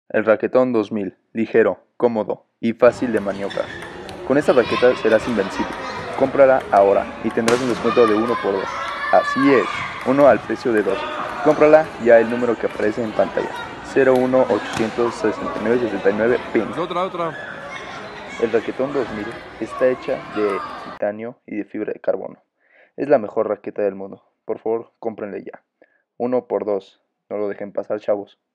El Raquetón 2000, ligero, cómodo y fácil de maniobrar. Con esta raqueta serás invencible. Cómprala ahora y tendrás un descuento de 1 por 2. Así es, uno al precio de 2. Cómprala ya el número que aparece en pantalla. 0186969 PIN. Otra. El Raquetón 2000 está hecha de titanio y de fibra de carbono. Es la mejor raqueta del mundo. Por favor, cómprenle ya. 1 por 2. No lo dejen pasar, chavos.